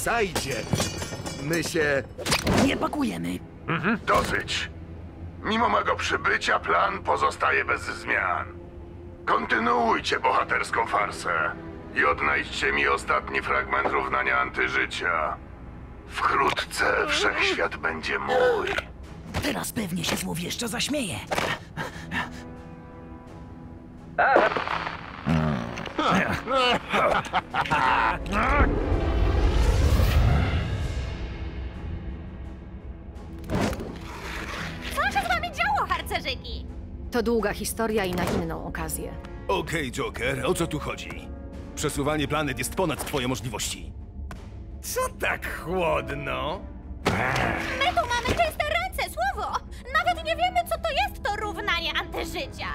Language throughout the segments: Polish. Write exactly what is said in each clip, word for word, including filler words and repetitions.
Darkseidzie, my się... Nie pakujemy. Mhm. Dosyć. Mimo mego przybycia plan pozostaje bez zmian. Kontynuujcie bohaterską farsę i odnajdźcie mi ostatni fragment równania antyżycia. Wkrótce wszechświat będzie mój. Teraz pewnie się złowieszczo zaśmieje. Co się z wami działo, harcerzyki? To długa historia i na inną okazję. Okej, Joker, o co tu chodzi? Przesuwanie planet jest ponad twoje możliwości. Co tak chłodno? My tu mamy czyste ręce, słowo! Nawet nie wiemy, co to jest to równanie antyżycia.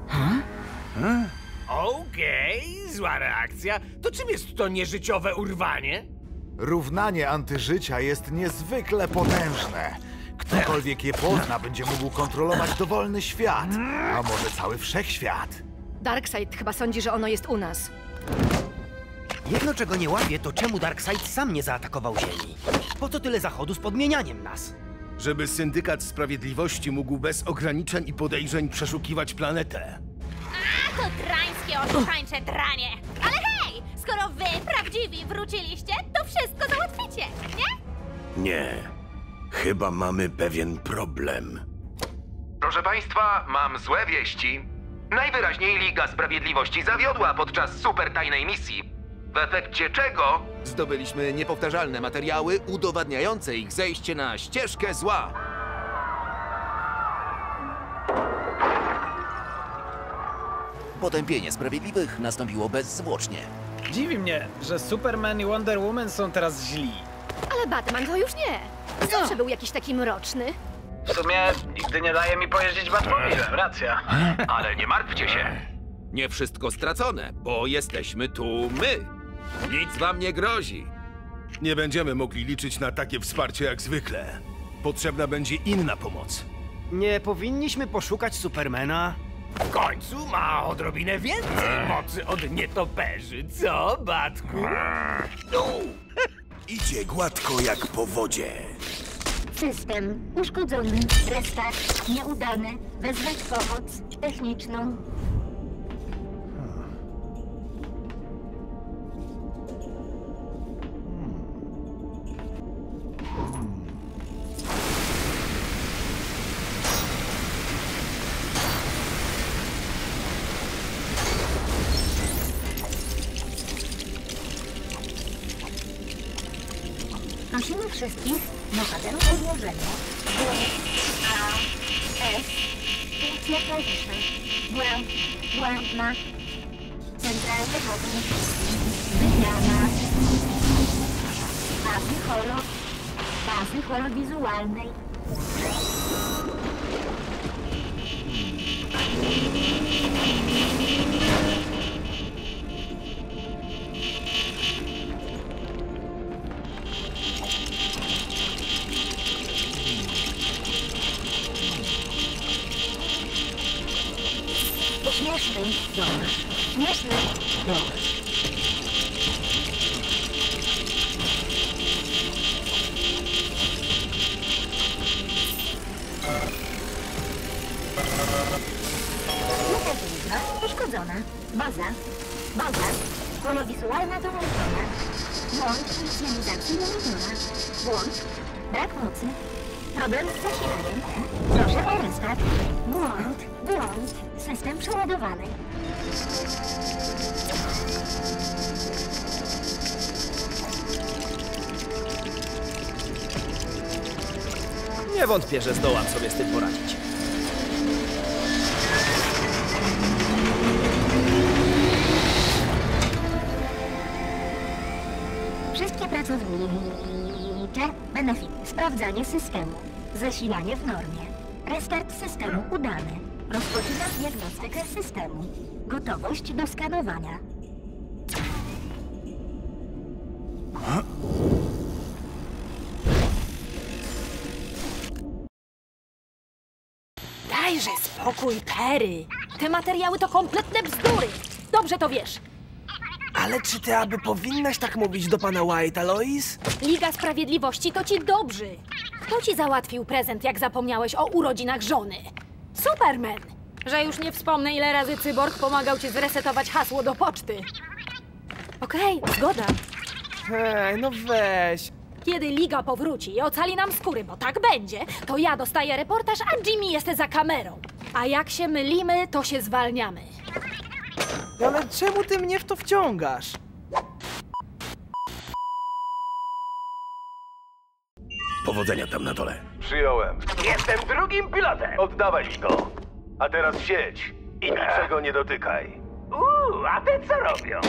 Okej, zła reakcja. To czym jest to nieżyciowe urwanie? Równanie antyżycia jest niezwykle potężne. Ktokolwiek je pozna, będzie mógł kontrolować dowolny świat, a może cały wszechświat. Darkseid chyba sądzi, że ono jest u nas. Jedno, czego nie łapię, to czemu Darkseid sam nie zaatakował Ziemi? Po co tyle zachodu z podmienianiem nas? Żeby Syndykat Sprawiedliwości mógł bez ograniczeń i podejrzeń przeszukiwać planetę. A, to drańskie, oszukańcze dranie! Ale hej! Skoro wy, prawdziwi, wróciliście, to wszystko załatwicie, nie? Nie. Chyba mamy pewien problem. Proszę państwa, mam złe wieści. Najwyraźniej Liga Sprawiedliwości zawiodła podczas supertajnej misji. W efekcie czego... Zdobyliśmy niepowtarzalne materiały udowadniające ich zejście na ścieżkę zła. Potępienie Sprawiedliwych nastąpiło bezzwłocznie. Dziwi mnie, że Superman i Wonder Woman są teraz źli. Ale Batman to już nie. Zawsze był jakiś taki mroczny. W sumie nigdy nie daje mi pojeździć Batmobilem, racja. Ale nie martwcie się. Nie wszystko stracone, bo jesteśmy tu my. Nic wam nie grozi. Nie będziemy mogli liczyć na takie wsparcie jak zwykle. Potrzebna będzie inna pomoc. Nie powinniśmy poszukać Supermana? W końcu ma odrobinę więcej mocy od nietoperzy, co, Batku? Idzie gładko jak po wodzie. System uszkodzony, restart nieudany, wezwać pomoc techniczną. Prosimy wszystkich bohaterów o złożenie. A, S, funkcja klasyczna. Błęd, błędna. Centralny wodnik. Wymiana. Bazy holo. Bazy holowizualnej. Śmieszny dąż. Śmieszny dąż. Mechanizma uszkodzona. Baza. Baza. Holowizualna dołączona. Błąd inicjalizacji monitora. Błąd. Brak mocy. Problem z zasilaniem. Proszę o restart. Błąd. Błąd. System przeładowany. Nie wątpię, że zdołam sobie z tym poradzić. Wszystkie pracownicze benefity. Sprawdzanie systemu. Zasilanie w normie. Restart systemu udany. Rozpoczyna diagnostykę systemu. Gotowość do skanowania. Dajże spokój, Perry. Te materiały to kompletne bzdury. Dobrze to wiesz. Ale czy ty aby powinnaś tak mówić do pana White'a, Lois? Liga Sprawiedliwości to ci dobrzy. Kto ci załatwił prezent, jak zapomniałeś o urodzinach żony? Superman! Że już nie wspomnę, ile razy cyborg pomagał ci zresetować hasło do poczty. Okej, zgoda. Hej, no weź. Kiedy Liga powróci i ocali nam skóry, bo tak będzie, to ja dostaję reportaż, a Jimmy jest za kamerą. A jak się mylimy, to się zwalniamy. Ale czemu ty mnie w to wciągasz? Powodzenia tam na dole. Przyjąłem. Jestem drugim pilotem. Oddawaj mi go. A teraz siedź i niczego nie dotykaj. Uuu, a te co robią?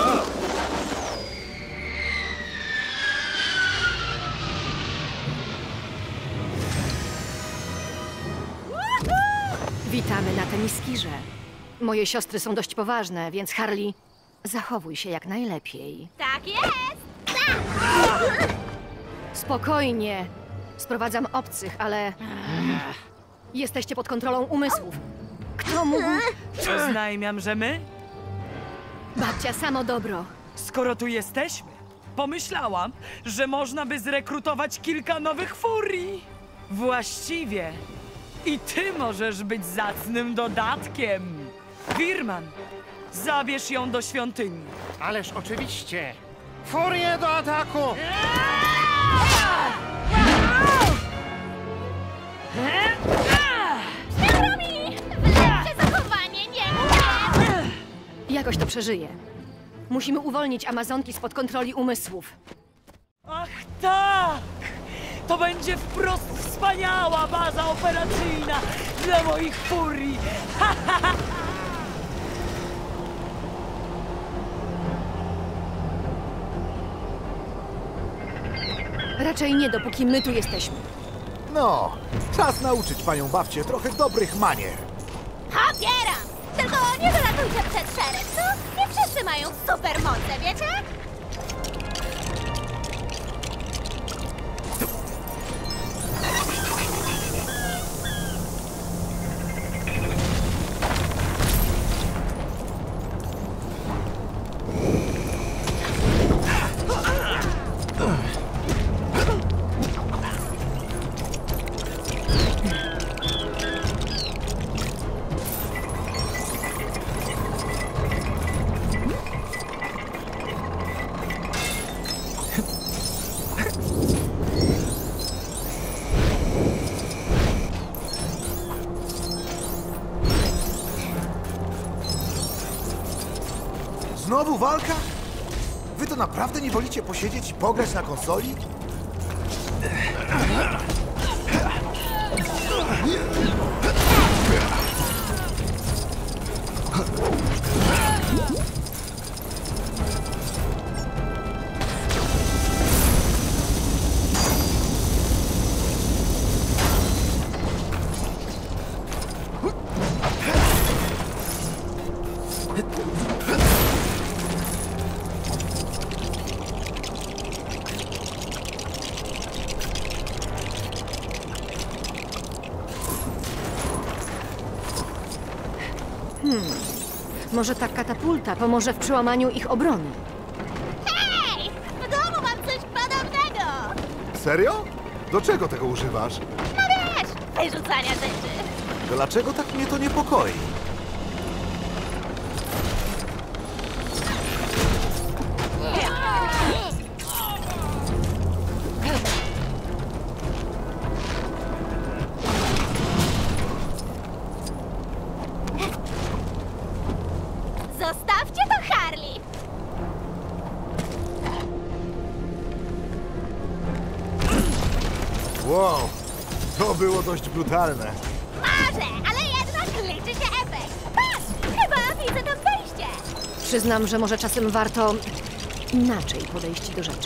Witamy na teniskirze. Moje siostry są dość poważne, więc Harley, zachowuj się jak najlepiej. Tak jest! Spokojnie. Sprowadzam obcych, ale... Jesteście pod kontrolą umysłów. Kto mógł... Oznajmiam, że my, Babcia, samo dobro. skoro tu jesteśmy, pomyślałam, że można by zrekrutować kilka nowych furii. Właściwie i ty możesz być zacnym dodatkiem. Wirman, zabierz ją do świątyni. Ależ oczywiście. Furie do ataku! Przykro mi! Lepsze zachowanie nie mówię! Jakoś to przeżyję. Musimy uwolnić Amazonki spod kontroli umysłów. Ach tak! To będzie wprost wspaniała baza operacyjna dla moich furii. Ha, ha, ha. Raczej nie, dopóki my tu jesteśmy. No, czas nauczyć panią babcię trochę dobrych manier. Popieram! Tylko nie wylatujcie przed szereg, co? Nie wszyscy mają supermoce, wiecie? Znowu walka? Wy to naprawdę nie wolicie posiedzieć i pograć na konsoli? Hmm. Może ta katapulta pomoże w przełamaniu ich obrony. Hej! W domu mam coś podobnego! Serio? Do czego tego używasz? No wiesz, wyrzucania rzeczy. Dlaczego tak mnie to niepokoi? Zostawcie to Harley! Wow, to było dość brutalne. Może, ale jednak liczy się efekt. Patrz, chyba widzę tam wejście. Przyznam, że może czasem warto inaczej podejść do rzeczy.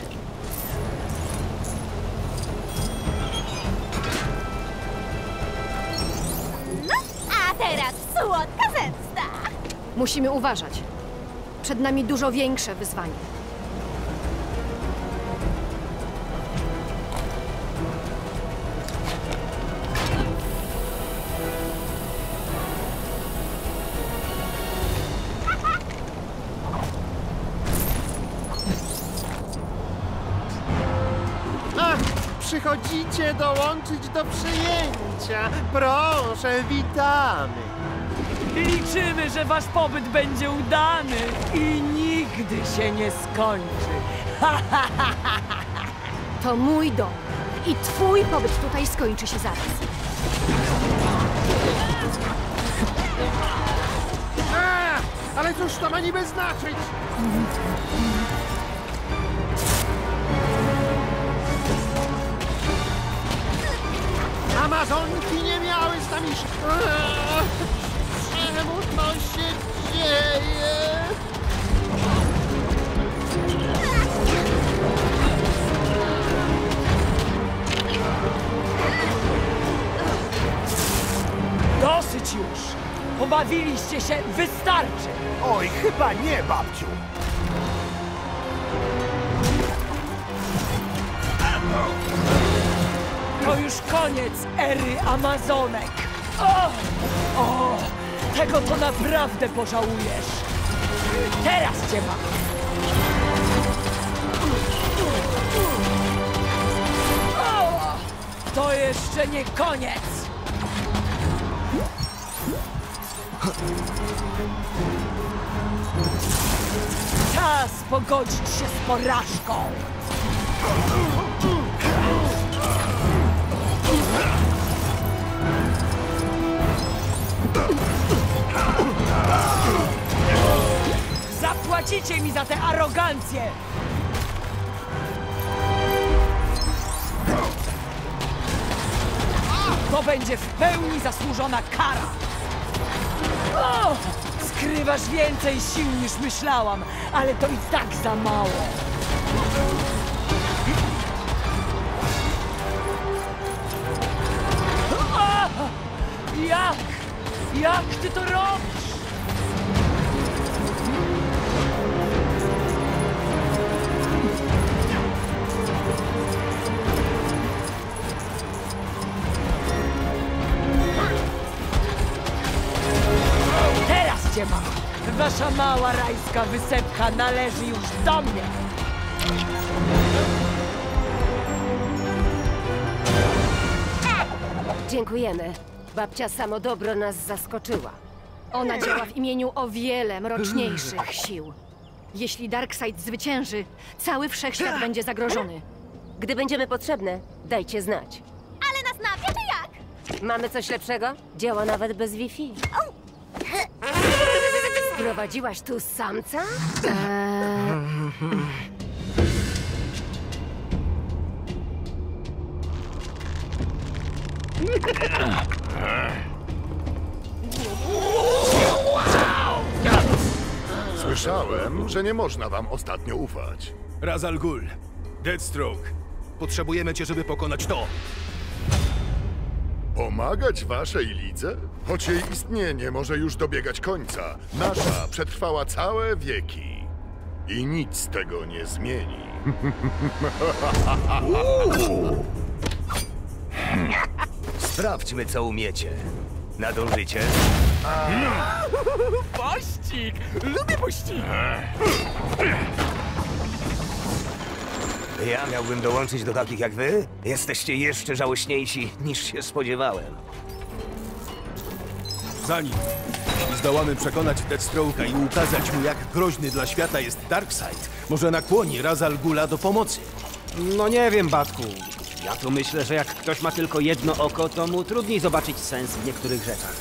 No, a teraz słodka zemsta. Musimy uważać. Przed nami dużo większe wyzwanie. przychodzicie dołączyć do przyjęcia. Proszę, witamy. Liczymy, że wasz pobyt będzie udany i nigdy się nie skończy. To mój dom i twój pobyt tutaj skończy się zaraz. A, ale cóż to ma niby znaczyć? Amazonki nie miały z nami... Eee, czemu to się dzieje? Dosyć już! Pobawiliście się, wystarczy! Oj, chyba nie, babciu. To już koniec ery Amazonek! O! O! Tego to naprawdę pożałujesz! Teraz cię mam! O! To jeszcze nie koniec! Czas pogodzić się z porażką! Zapłacicie mi za tę arogancję! To będzie w pełni zasłużona kara! O! Skrywasz więcej sił niż myślałam, ale to i tak za mało. O! Jak? Jak ty to robisz? Teraz cię mam! Wasza mała rajska wysepka należy już do mnie! Dziękujemy. Babcia Samodobro nas zaskoczyła. Ona działa w imieniu o wiele mroczniejszych sił. Jeśli Darkseid zwycięży, cały wszechświat będzie zagrożony. Gdy będziemy potrzebne, dajcie znać. Ale nas napie, czy jak? Mamy coś lepszego? Działa nawet bez Wi-Fi. Sprowadziłaś tu samca? Słyszałem, że nie można wam ostatnio ufać. Ra's al Ghul, Deathstroke. Potrzebujemy cię, żeby pokonać to. Pomagać waszej lidze? Choć jej istnienie może już dobiegać końca, nasza przetrwała całe wieki. I nic z tego nie zmieni. Sprawdźmy, co umiecie. Nadążycie? Pościg! Lubię pościgi! Ja miałbym dołączyć do takich jak wy? Jesteście jeszcze żałośniejsi, niż się spodziewałem. Zanim zdołamy przekonać Deathstroke'a i ukazać mu, jak groźny dla świata jest Darkseid, może nakłoni Ra's al Ghula do pomocy. No nie wiem, Batku. Ja tu myślę, że jak ktoś ma tylko jedno oko, to mu trudniej zobaczyć sens w niektórych rzeczach.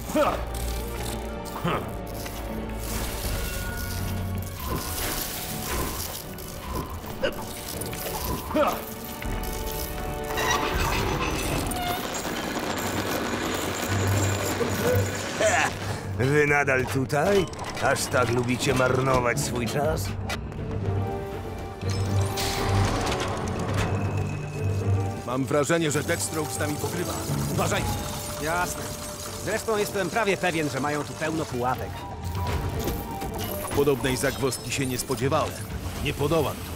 Wy nadal tutaj? Aż tak lubicie marnować swój czas? Mam wrażenie, że Deathstroke z nami pokrywa. Uważaj! Jasne. Zresztą jestem prawie pewien, że mają tu pełno pułapek. Podobnej zagwozdki się nie spodziewałem. Nie podołam tu.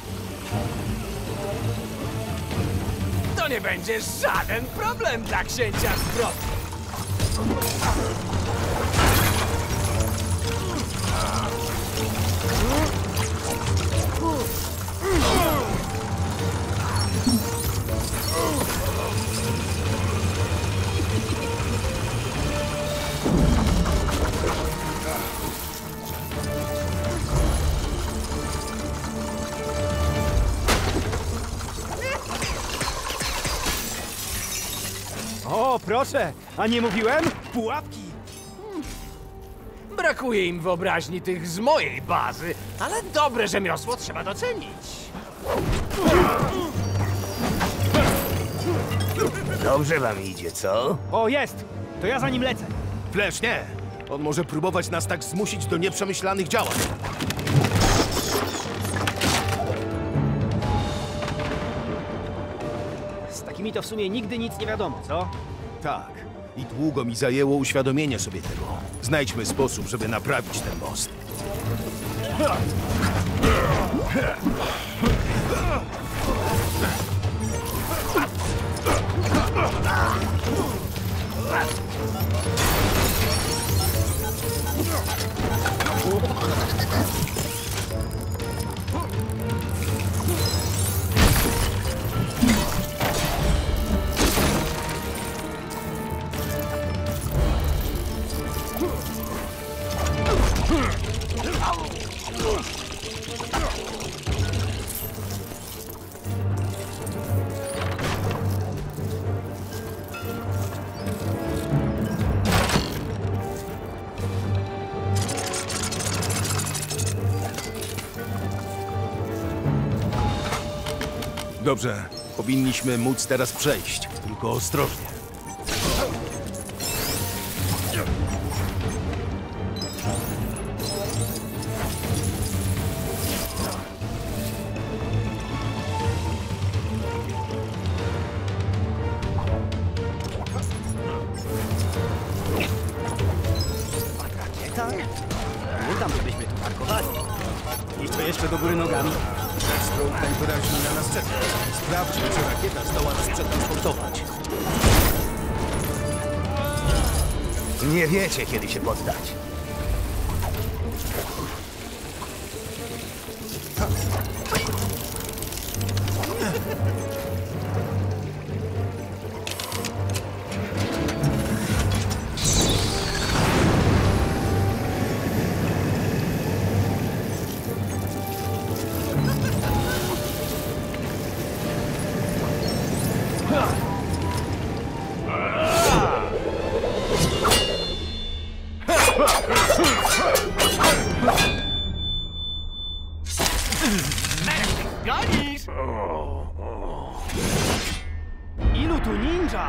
To nie będzie żaden problem dla księcia zbrodni. O, proszę! A nie mówiłem? Pułapki! Brakuje im wyobraźni tych z mojej bazy, ale dobre rzemiosło trzeba docenić. Dobrze wam idzie, co? O, jest! To ja za nim lecę. Flash, nie! On może próbować nas tak zmusić do nieprzemyślanych działań. Z takimi to w sumie nigdy nic nie wiadomo, co? Tak. I długo mi zajęło uświadomienie sobie tego. Znajdźmy sposób, żeby naprawić ten most. Dobrze, powinniśmy móc teraz przejść, tylko ostrożnie. Rakieta? Nie dam, żebyśmy tu parkowali. I to jeszcze do góry nogami. Deathstroke najwyraźniej na nas czeka. Sprawdźmy, czy rakieta zdoła nas przetransportować. Nie wiecie, kiedy się poddać. Gonisz! Ilu tu ninja?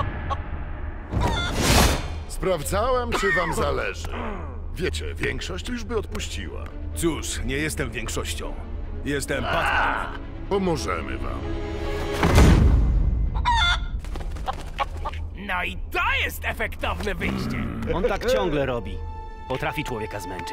Sprawdzałem, czy wam zależy. Wiecie, większość już by odpuściła. Cóż, nie jestem większością. Jestem Batman. Pomożemy wam. No i to jest efektowne wyjście. On tak ciągle robi. Potrafi człowieka zmęczyć.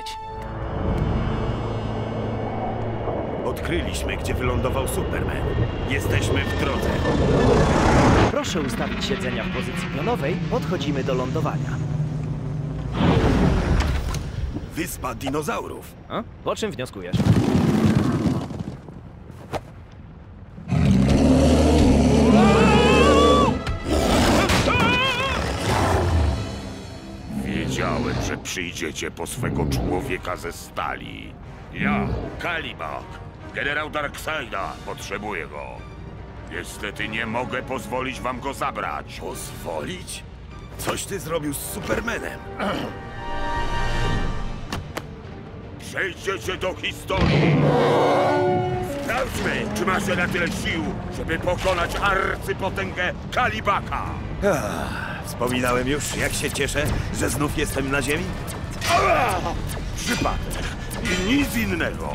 Odkryliśmy, gdzie wylądował Superman. Jesteśmy w drodze. Proszę ustawić siedzenia w pozycji pionowej. Podchodzimy do lądowania. Wyspa dinozaurów. A? Po czym wnioskujesz? Wiedziałem, że przyjdziecie po swego człowieka ze stali. Ja, Kalibak, generał Darkseida, potrzebuję go. Niestety nie mogę pozwolić wam go zabrać. Pozwolić? Coś ty zrobił z Supermanem. Przejdziecie do historii. Sprawdźmy, czy macie na tyle sił, żeby pokonać arcypotęgę Kalibaka. Ach, wspominałem już, jak się cieszę, że znów jestem na ziemi. Ała! Przypadek i nic innego.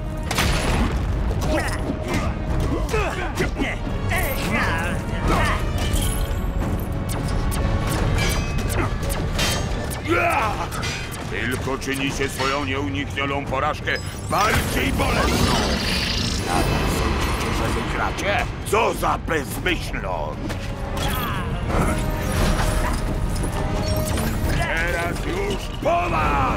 Tylko czynicie swoją nieuniknioną porażkę bardziej bolesną. Nadal sądzicie, że wygracie? Co za bezmyślność! Teraz już po was!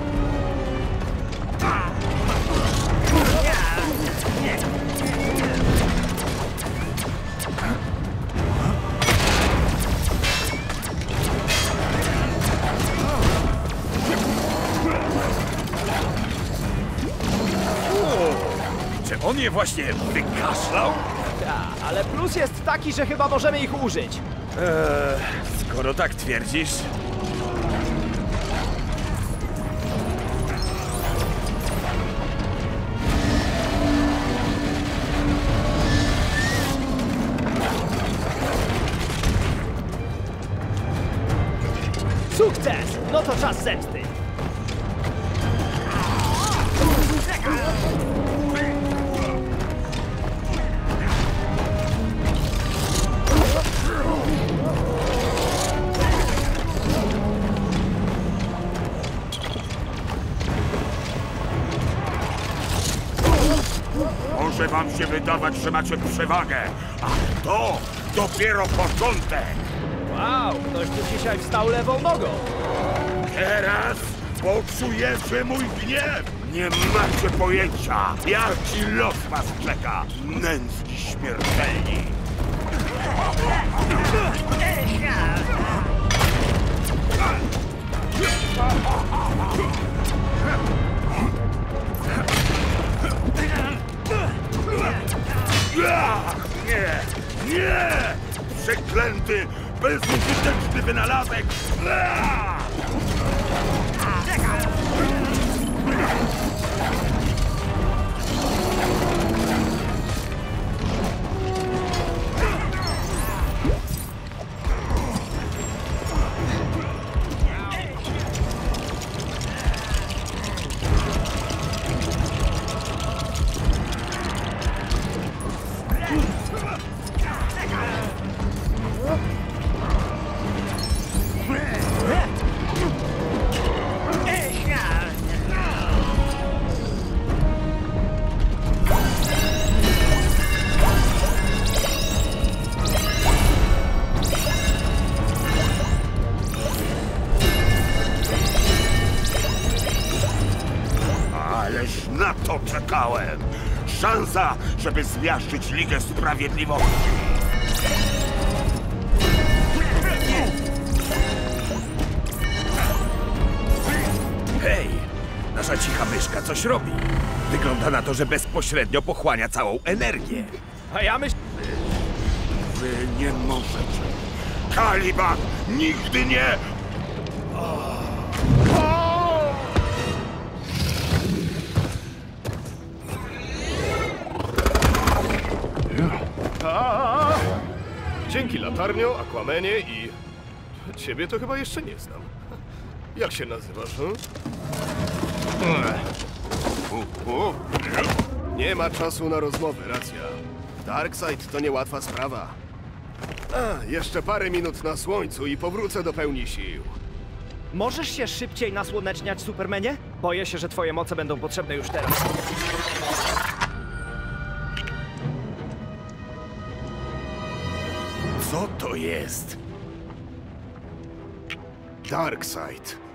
Czy on je właśnie wykaszlał? Ta, ale plus jest taki, że chyba możemy ich użyć. Eee, skoro tak twierdzisz... Sukces! No to czas zemsty. Może wam się wydawać, że macie przewagę, a to dopiero początek! Wow, ktoś tu dzisiaj wstał lewą nogą. Teraz poczujecie mój gniew! Nie macie pojęcia, jaki los was czeka, nędzki śmiertelni! Nie! Nie! Przeklęty, bezużyteczny wynalazek! Ależ na to czekałem! Szansa, żeby zmiażdżyć Ligę Sprawiedliwości! Hej! Nasza cicha myszka coś robi. Wygląda na to, że bezpośrednio pochłania całą energię. A ja myślę... Wy nie możecie. Kalibak nigdy nie... A, dzięki latarnio, Aquamanie i... Ciebie to chyba jeszcze nie znam. Jak się nazywasz, hmm? Nie ma czasu na rozmowy, racja. Darkseid to niełatwa sprawa. A, jeszcze parę minut na słońcu i powrócę do pełni sił. Możesz się szybciej nasłoneczniać, Supermanie? Boję się, że twoje moce będą potrzebne już teraz. Co to jest? Darkseid.